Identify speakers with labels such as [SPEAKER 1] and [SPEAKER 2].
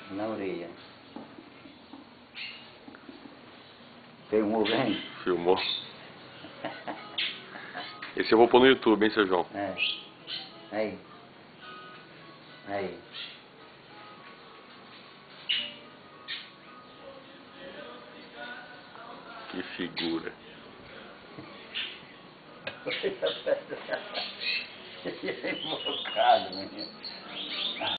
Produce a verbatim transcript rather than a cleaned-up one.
[SPEAKER 1] Na orelha. Filmou bem?
[SPEAKER 2] Filmou. Esse eu vou pôr no YouTube, hein, seu João?
[SPEAKER 1] É. Aí. Aí.
[SPEAKER 2] Que figura.
[SPEAKER 1] Esse é invocado, menino.